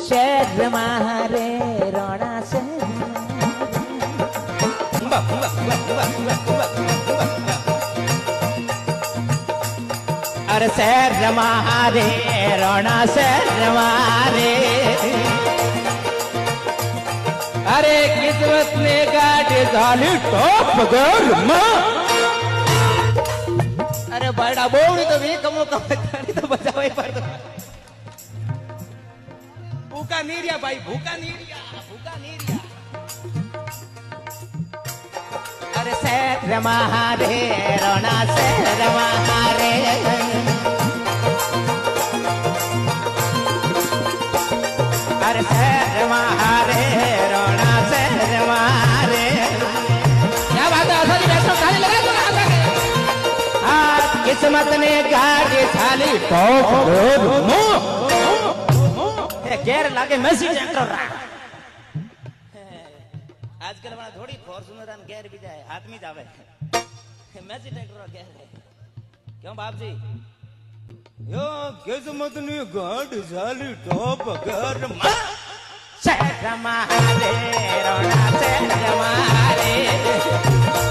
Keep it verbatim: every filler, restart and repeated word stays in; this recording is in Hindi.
शहर मारे रोना शहर अरे शहर मारे रोना शहर मारे अरे किस्मत ने गाड़ी झाली टॉप गर्ल मां अरे बड़ा बोड़ी तो भी कमो कम तो बजावे पर तो भूखा नीरिया भाई भूखा नीरिया भूखा नीरिया अरे शहर मारे रोना शहर मारे अरे शहर मारे रोना शहर मारे क्या बात है असली वैष्णो थाली लगा दो आज किस्मत ने गाड़ी थाली टॉप गर्ल गेर लागे मैसी ट्रैक्टर रहा आजकल बड़ा थोड़ी फॉर्च्यूनर अन गेर भी जाए हाथ में जावे मैसी ट्रैक्टर गेर है क्यों बाप जी यो किस्मत ने गाड़ी झाली टॉप गर्ल शहर मारे रोना शहर मारे